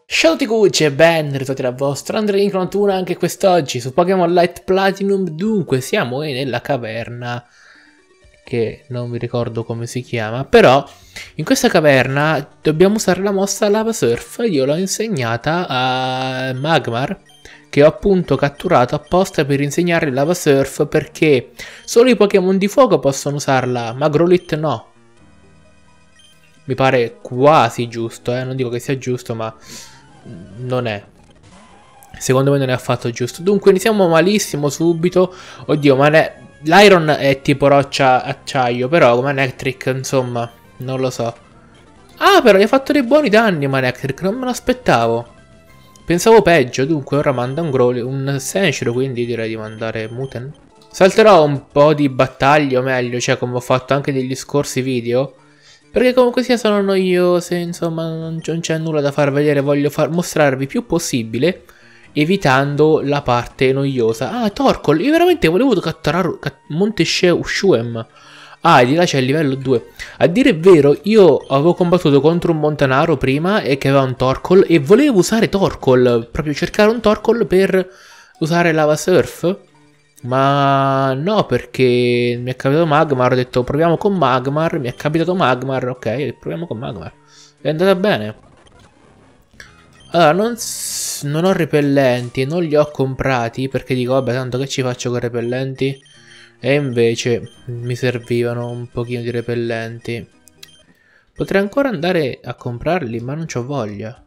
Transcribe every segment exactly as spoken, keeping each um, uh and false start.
Ciao Ticucci e ben ritrovati dal vostro Andrea Incronatuna anche quest'oggi su Pokémon Light Platinum. Dunque siamo nella caverna che non mi ricordo come si chiama, però in questa caverna dobbiamo usare la mossa Lava Surf. Io l'ho insegnata a Magmar, che ho appunto catturato apposta per insegnare Lava Surf, perché solo i Pokémon di fuoco possono usarla, ma Growlithe no. Mi pare quasi giusto, eh? Non dico che sia giusto, ma non è. Secondo me non è affatto giusto. Dunque iniziamo malissimo subito. Oddio, ma l'Iron è tipo roccia acciaio, però Manectric, insomma, non lo so. Ah, però gli ha fatto dei buoni danni Manectric, non me l'aspettavo. Pensavo peggio, dunque ora manda un Growlithe, un Senshiro, quindi direi di mandare Muten. Salterò un po' di battaglie, o meglio, cioè come ho fatto anche negli scorsi video, perché comunque sia sono noiose, insomma non c'è nulla da far vedere, voglio far mostrarvi più possibile, evitando la parte noiosa. Ah, Torkoal, io veramente volevo catturare Monte Shuem. Ah, di là c'è il livello due. A dire il vero, io avevo combattuto contro un Montanaro prima e che aveva un Torkoal e volevo usare Torkoal, proprio cercare un Torkoal per usare Lava Surf. Ma no, perché mi è capitato Magmar, ho detto proviamo con Magmar, mi è capitato Magmar, ok, proviamo con Magmar. È andata bene. Allora, non, non ho repellenti, non li ho comprati, perché dico, vabbè, tanto che ci faccio con repellenti? E invece mi servivano un pochino di repellenti. Potrei ancora andare a comprarli, ma non c'ho voglia.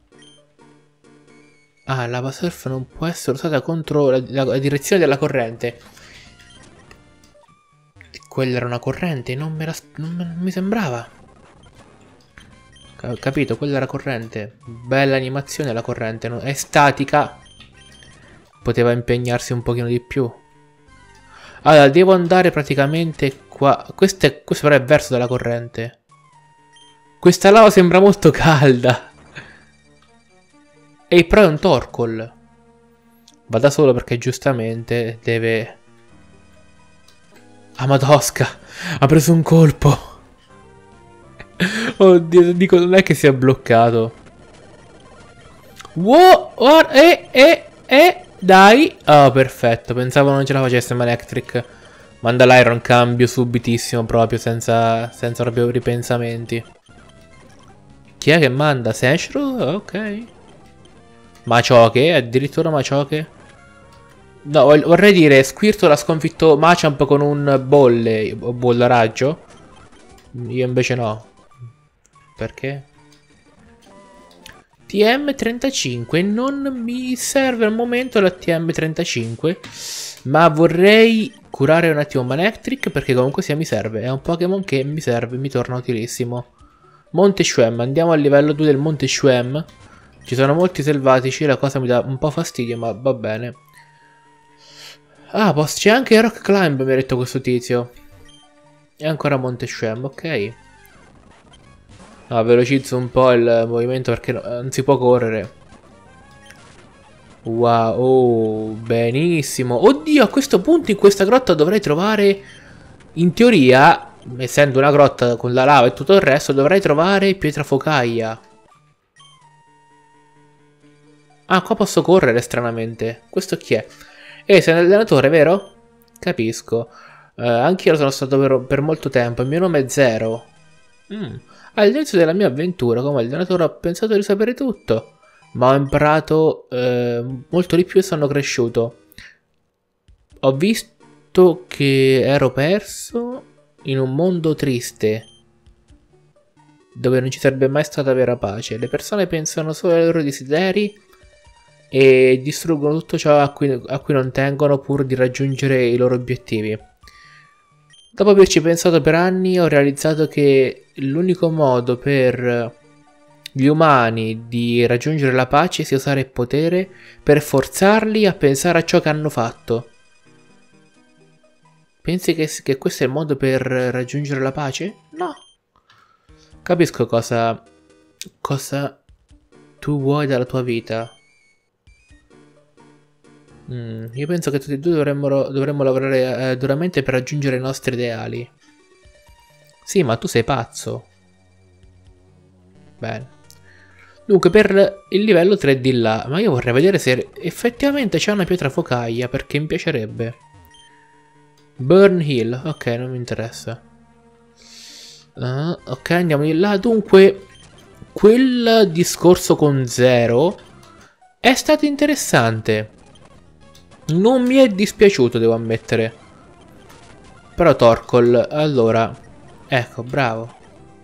Ah, Lava Surf non può essere usata contro la, la, la direzione della corrente. Quella era una corrente, non, me la, non, non mi sembrava. Ho capito, quella era corrente. Bella animazione la corrente, no? È statica. Poteva impegnarsi un pochino di più. Allora, devo andare praticamente qua. Questo, è, questo però è verso della corrente. Questa lava sembra molto calda. E però è un Torkoal. Vada solo perché giustamente deve... Ah, Madosca! Ha preso un colpo! Oddio, dico, non è che si è bloccato. Wow! Or, eh, eh, eh, dai! Oh, perfetto. Pensavo non ce la facesse Manectric. Manda l'Iron, cambio subitissimo proprio, senza, senza proprio ripensamenti. Chi è che manda? Senshiro? Ok. Machoke, addirittura Machoke. No, vorrei dire, Squirtle ha sconfitto Machamp con un bolle, o bolla raggio. Io invece no. Perché? T M trentacinque, non mi serve al momento la T M trentacinque, ma vorrei curare un attimo Manectric perché comunque sia mi serve. È un Pokémon che mi serve, mi torna utilissimo. Monte Shuem, andiamo al livello due del Monte Shuem. Ci sono molti selvatici, la cosa mi dà un po' fastidio, ma va bene. Ah, c'è anche Rock Climb, mi ha detto questo tizio. E ancora Monte Shuem, ok. No, velocizzo un po' il movimento perché non si può correre. Wow, oh, benissimo. Oddio, a questo punto in questa grotta dovrei trovare, in teoria, essendo una grotta con la lava e tutto il resto, dovrei trovare pietra focaia. Ah, qua posso correre stranamente. Questo chi è? Eh, sei un allenatore, vero? Capisco. Uh, anch'io sono stato per, per molto tempo. Il mio nome è Zero. Mm. All'inizio della mia avventura come allenatore ho pensato di sapere tutto, ma ho imparato eh, molto di più e sono cresciuto. Ho visto che ero perso in un mondo triste, dove non ci sarebbe mai stata vera pace. Le persone pensano solo ai loro desideri e distruggono tutto ciò a cui, a cui non tengono pur di raggiungere i loro obiettivi. Dopo averci pensato per anni ho realizzato che l'unico modo per gli umani di raggiungere la pace sia usare il potere per forzarli a pensare a ciò che hanno fatto. Pensi che, che questo è il modo per raggiungere la pace? No. Capisco cosa, cosa tu vuoi dalla tua vita. Mm, io penso che tutti e due dovremmo, dovremmo lavorare eh, duramente per raggiungere i nostri ideali. Sì, ma tu sei pazzo. Bene. Dunque, per il livello tre di là. Ma io vorrei vedere se effettivamente c'è una pietra focaia, perché mi piacerebbe. Burn Hill. Ok, non mi interessa. Uh, ok, andiamo di là. Dunque, quel discorso con Zero è stato interessante. Non mi è dispiaciuto, devo ammettere. Però Torkoal, allora... Ecco, bravo.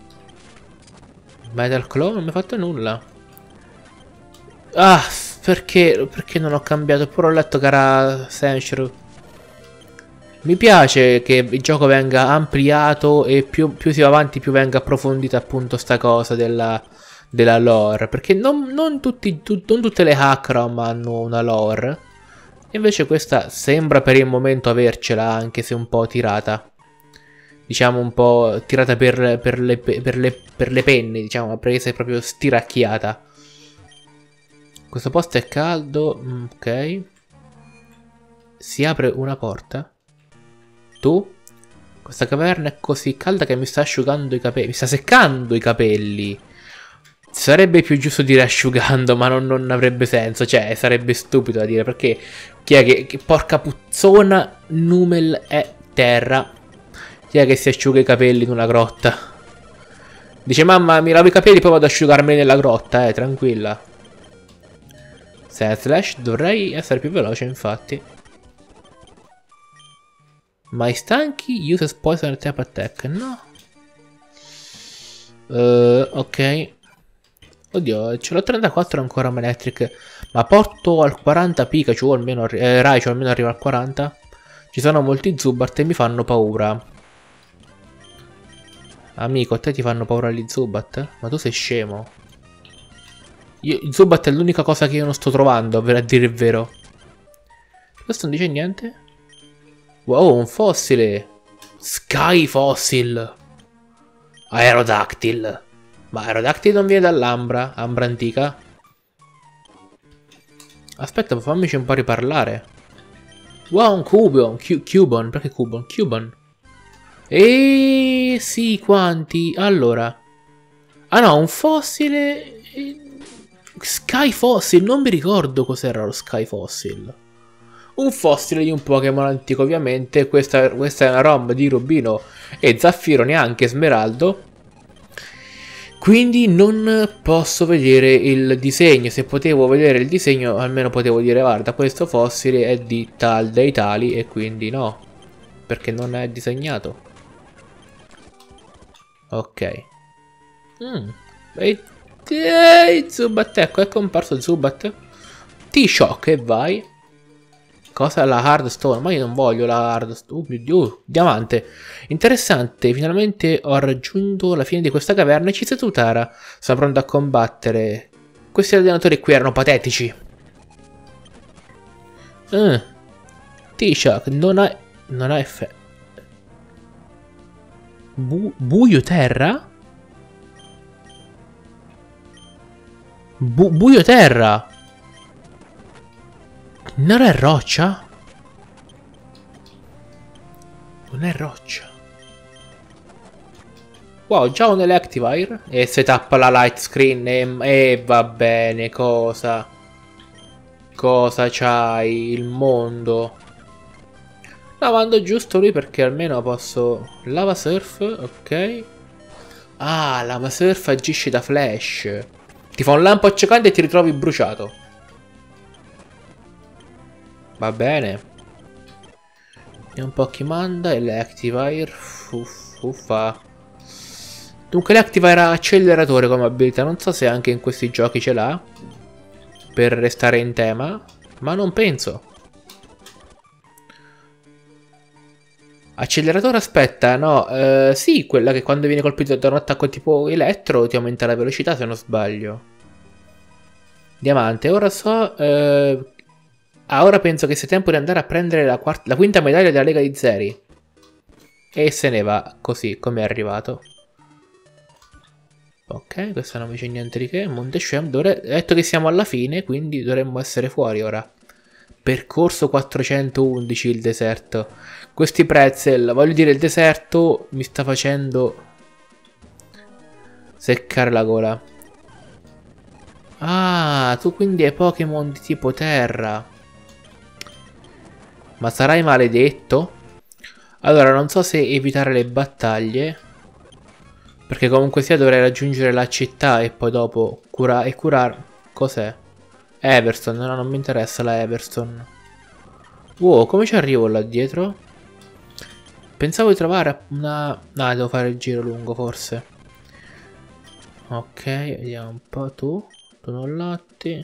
Metal Claw non mi ha fatto nulla. Ah, perché, perché non ho cambiato? Pure ho letto che era Senshiro. Mi piace che il gioco venga ampliato e più, più si va avanti più venga approfondita appunto sta cosa della, della lore. Perché non, non, tutti, tu, non tutte le Hackrom hanno una lore. Invece questa sembra per il momento avercela, anche se un po' tirata. Diciamo un po' tirata per, per, le, per, le, per le penne, diciamo, presa proprio stiracchiata. Questo posto è caldo, ok. Si apre una porta. Tu? Questa caverna è così calda che mi sta asciugando i capelli, mi sta seccando i capelli. Sarebbe più giusto dire asciugando, ma non, non avrebbe senso, cioè sarebbe stupido da dire, perché chi è che, che porca puzzona Numel è terra. Chi è che si asciuga i capelli in una grotta? Dice mamma mi lavo i capelli poi vado ad asciugarmeli nella grotta, eh, tranquilla. Slash, dovrei essere più veloce infatti. Mai stanchi? Uses poison type attack, no. uh, Ok. Oddio, ce l'ho trentaquattro ancora Electric. Ma porto al quaranta Pikachu, o almeno eh, Raichu, almeno arriva al quaranta. Ci sono molti Zubat e mi fanno paura. Amico, a te ti fanno paura gli Zubat? Ma tu sei scemo. Io, il Zubat è l'unica cosa che io non sto trovando, per a dire il vero. Questo non dice niente? Wow, un fossile. Sky Fossil. Aerodactyl. Ma Aerodactyl non viene dall'Ambra, Ambra antica. Aspetta, fammici un po' riparlare. Wow, un Cubon, Cubon, perché Cubon? Cubon. E sì, quanti? Allora. Ah no, un fossile... Sky Fossil, non mi ricordo cos'era lo Sky Fossil. Un fossile di un Pokémon antico, ovviamente. Questa, questa è una ROM di Rubino e Zaffiro, neanche Smeraldo. Quindi non posso vedere il disegno. Se potevo vedere il disegno, almeno potevo dire guarda, questo fossile è di tal dei tali, e quindi no, perché non è disegnato. Ok. Mm. E, e Zubat, ecco, è comparso Zubat. T-Shock e vai. Cosa? La Hardstone? Ma io non voglio la Hardstone. Oh mio Dio, diamante. Interessante, finalmente ho raggiunto la fine di questa caverna e ci sei tu, Tara. Sono pronto a combattere. Questi allenatori qui erano patetici. Uh. T-Shock, non ha... non ha effetto. Bu buio terra? Bu buio terra? Non è roccia? Non è roccia. Wow, già un Electivire. E se tappa la light screen e, e va bene, cosa? Cosa c'hai? Il mondo. No, mando giusto lui perché almeno posso... Lava Surf, ok. Ah, Lava Surf agisce da flash. Ti fa un lampo accecante e ti ritrovi bruciato. Va bene. Vediamo un po' chi manda. Electivire. Uffa. Dunque l'Electivire ha acceleratore come abilità. Non so se anche in questi giochi ce l'ha. Per restare in tema. Ma non penso. Acceleratore, aspetta, no, eh, sì, quella che quando viene colpito da un attacco tipo elettro ti aumenta la velocità se non sbaglio. Diamante, ora so, eh, ah, ora penso che sia tempo di andare a prendere la, la quinta medaglia della Lega di Zeri. E se ne va così, come è arrivato. Ok, questa non mi c'è niente di che, Monte Shem, dovre... detto che siamo alla fine, quindi dovremmo essere fuori ora. Percorso quattrocentoundici il deserto. Questi pretzel, voglio dire, il deserto mi sta facendo seccare la gola. Ah, tu quindi hai Pokémon di tipo terra. Ma sarai maledetto? Allora, non so se evitare le battaglie. Perché comunque sia dovrei raggiungere la città e poi dopo curare e curare. Cos'è? Everstone, no, non mi interessa la Everstone. Wow, come ci arrivo là dietro? Pensavo di trovare una... No, devo fare il giro lungo forse. Ok, vediamo un po'. Tu? Tu non latti.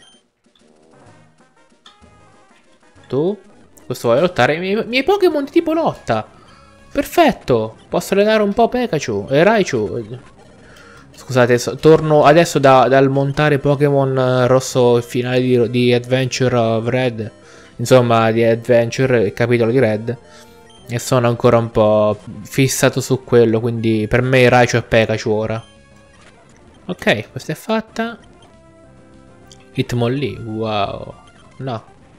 Tu? Questo vuole lottare? I miei, miei Pokémon di tipo lotta. Perfetto. Posso allenare un po' Pikachu e Raichu. Scusate, so, torno adesso da, dal montare Pokémon rosso finale di, di Adventure of Red. Insomma, di Adventure, il capitolo di Red. E sono ancora un po' fissato su quello, quindi per me Raichu e Pikachu ora. Ok, questa è fatta. Hitmonlee, wow. No.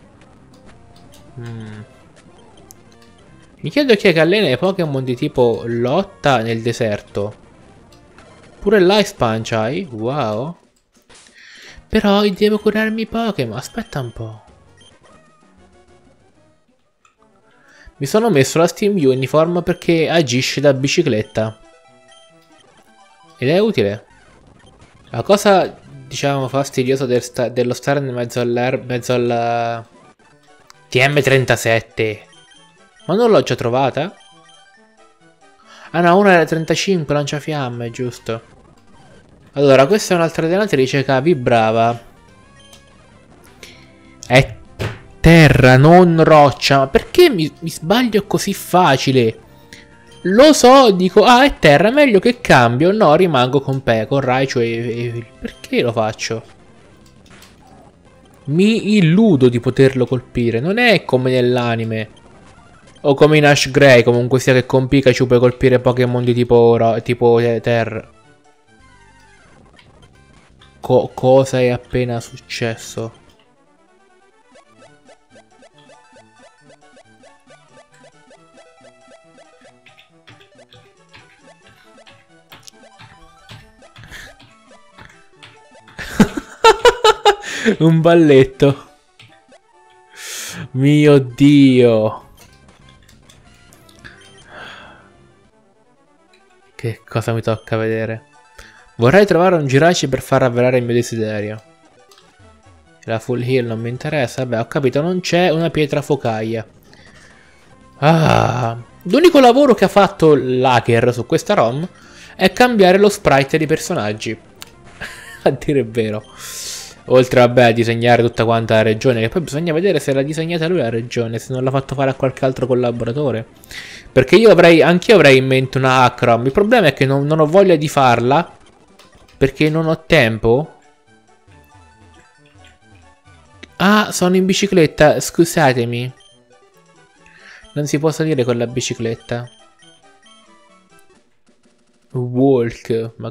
Mm. Mi chiedo chi è che allena i Pokémon di tipo lotta nel deserto. Pure l'Ice Punch hai? Wow. Però devo curarmi i Pokémon. Aspetta un po'. Mi sono messo la Steam Uniform perché agisce da bicicletta. Ed è utile. La cosa, diciamo, fastidiosa del sta dello stare in mezzo all'erba, mezzo alla T M trentasette. Ma non l'ho già trovata? Ah no, una era trentacinque, lanciafiamme, giusto. Allora, questa è un'altra allenatrice che vibrava. È terra, non roccia. Ma perché mi, mi sbaglio così facile? Lo so, dico, ah, è terra, meglio che cambio. No, rimango con Pe, con Raichu e, e... Perché lo faccio? Mi illudo di poterlo colpire. Non è come nell'anime. O come in Ash Grey, comunque sia che con Pikachu puoi colpire Pokémon di tipo, tipo terra. Co cosa è appena successo? Un balletto. Mio Dio. Che cosa mi tocca vedere? Vorrei trovare un Jirachi per far avverare il mio desiderio. La full heal non mi interessa. Vabbè, ho capito, non c'è una pietra focaia. Ah, l'unico lavoro che ha fatto l'hacker su questa ROM è cambiare lo sprite dei personaggi. A dire il vero. Oltre, vabbè, a disegnare tutta quanta la regione, che poi bisogna vedere se l'ha disegnata lui la regione, se non l'ha fatto fare a qualche altro collaboratore. Perché io avrei, anch'io avrei in mente una hack-ROM. Il problema è che non, non ho voglia di farla, perché non ho tempo. Ah, sono in bicicletta, scusatemi. Non si può salire con la bicicletta. Walk, ma...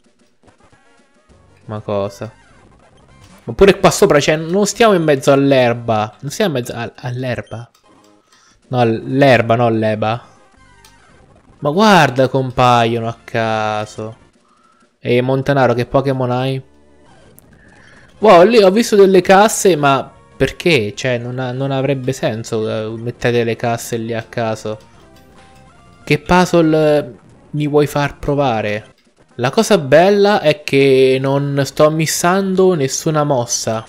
Ma cosa? Ma pure qua sopra, cioè, non stiamo in mezzo all'erba. Non stiamo in mezzo all'erba. No, l'erba, non l'eba. Ma guarda, compaiono a caso. Ehi, Montanaro, che Pokémon hai? Wow, lì ho visto delle casse, ma perché? Cioè, non, ha, non avrebbe senso uh, mettere le casse lì a caso. Che puzzle uh, mi vuoi far provare? La cosa bella è che non sto missando nessuna mossa.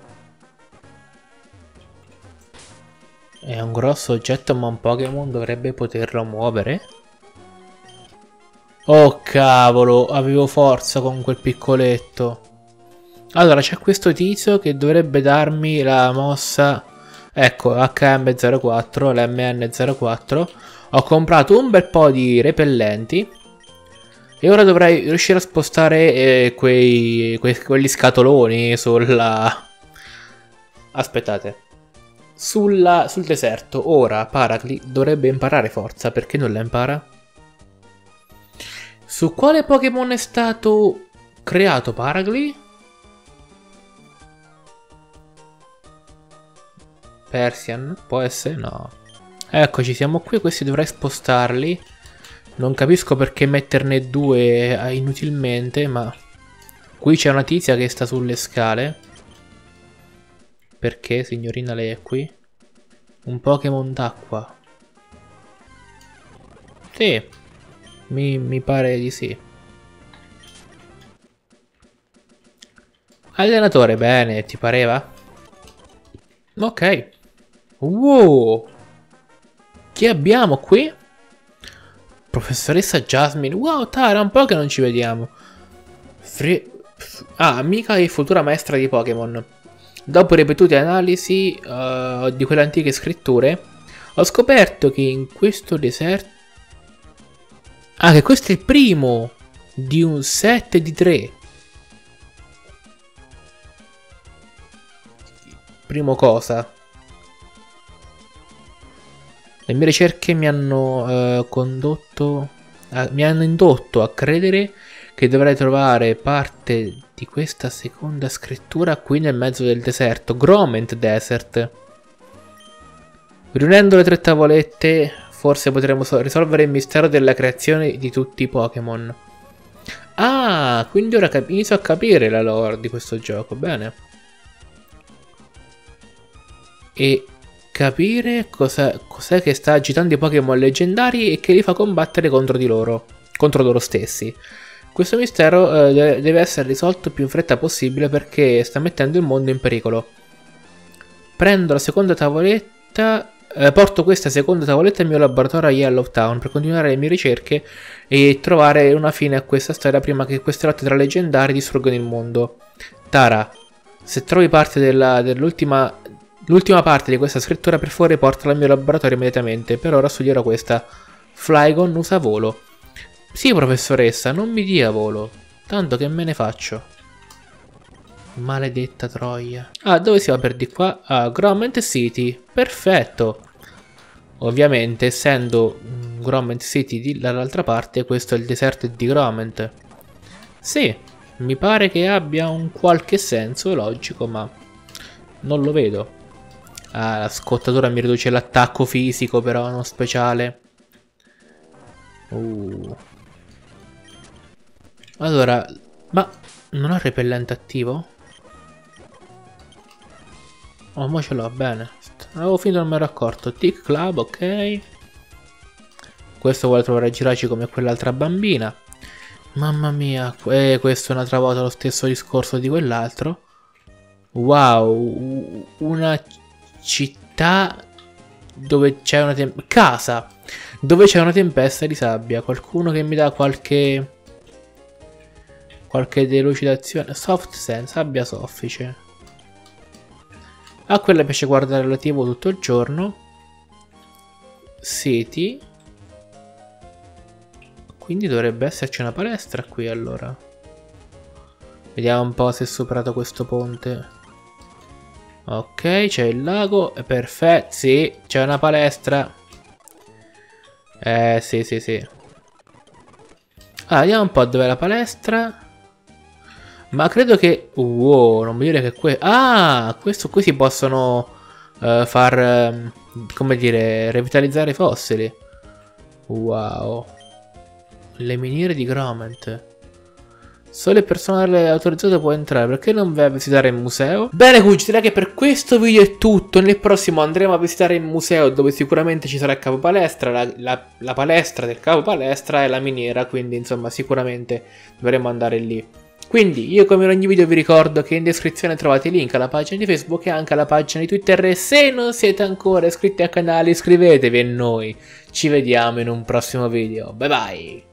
È un grosso oggetto, ma un Pokémon dovrebbe poterlo muovere. Oh cavolo, avevo forza con quel piccoletto. Allora, c'è questo tizio che dovrebbe darmi la mossa. Ecco, H M zero quattro, l'M N zero quattro. Ho comprato un bel po' di repellenti. E ora dovrei riuscire a spostare eh, quei, quei, quegli scatoloni sulla... Aspettate. Sulla, sul deserto. Ora Paracli dovrebbe imparare forza. Perché non la impara? Su quale Pokémon è stato creato Paracli? Persian? Può essere? No. Eccoci, siamo qui. Questi dovrei spostarli. Non capisco perché metterne due inutilmente, ma... Qui c'è una tizia che sta sulle scale. Perché, signorina, lei è qui? Un Pokémon d'acqua. Sì, mi, mi pare di sì. Allenatore, bene, ti pareva? Ok. Wow. Chi abbiamo qui? Professoressa Jasmine. Wow, Tara, un po' che non ci vediamo. Fri ah, amica e futura maestra di Pokémon. Dopo ripetute analisi uh, di quelle antiche scritture, ho scoperto che in questo deserto... Ah, che questo è il primo di un set di tre. Primo cosa? Le mie ricerche mi hanno uh, condotto... A, mi hanno indotto a credere che dovrei trovare parte di questa seconda scrittura qui nel mezzo del deserto. Grommet Desert. Riunendo le tre tavolette, forse potremo so risolvere il mistero della creazione di tutti i Pokémon. Ah, quindi ora inizio a capire la lore di questo gioco. Bene. E capire cosa cos'è che sta agitando i Pokémon leggendari e che li fa combattere contro di loro. Contro loro stessi. Questo mistero eh, deve essere risolto il più in fretta possibile perché sta mettendo il mondo in pericolo. Prendo la seconda tavoletta, eh, porto questa seconda tavoletta al mio laboratorio a Yellow Town per continuare le mie ricerche e trovare una fine a questa storia prima che queste lotte tra leggendari distruggano il mondo. Tara, se trovi parte dell'ultima l'ultima parte di questa scrittura, per favore portala al mio laboratorio immediatamente. Per ora studierò questa. Flygon usa volo. Sì, professoressa, non mi dia volo. Tanto che me ne faccio. Maledetta troia. Ah, dove si va per di qua? Ah, Grommet City. Perfetto. Ovviamente, essendo Grommet City dall'altra parte, questo è il deserto di Grommet. Sì, mi pare che abbia un qualche senso logico, ma non lo vedo. Ah, la scottatura mi riduce l'attacco fisico, però non speciale. Uh. Allora, ma non ho repellente attivo? Oh, ma ce l'ho, bene. Avevo finito, non mi ero accorto. Tick Club, ok. Questo vuole trovare Giraci come quell'altra bambina. Mamma mia, eh, questo è un'altra volta lo stesso discorso di quell'altro. Wow, una città dove c'è una tempesta. Casa dove c'è una tempesta di sabbia. Qualcuno che mi dà qualche qualche delucidazione. Soft Sand, sabbia soffice. A quella piace guardare la tivù tutto il giorno. City. Quindi dovrebbe esserci una palestra qui allora. Vediamo un po' se è superato questo ponte. Ok, c'è il lago. Perfetto, sì, c'è una palestra. Eh, sì, sì, sì. Ah, vediamo un po' dov'è la palestra. Ma credo che... Wow, non mi dire che qui... Ah, questo qui si possono uh, far... Uh, come dire, revitalizzare i fossili. Wow. Le miniere di Grommet. Solo il personale autorizzato può entrare. Perché non vai a visitare il museo? Bene, Cucci, direi che per questo video è tutto. Nel prossimo andremo a visitare il museo, dove sicuramente ci sarà il capo palestra. La, la, la palestra del capo palestra e la miniera. Quindi insomma sicuramente dovremo andare lì. Quindi io, come in ogni video, vi ricordo che in descrizione trovate il link alla pagina di Facebook e anche alla pagina di Twitter. E se non siete ancora iscritti al canale, iscrivetevi e noi ci vediamo in un prossimo video. Bye bye!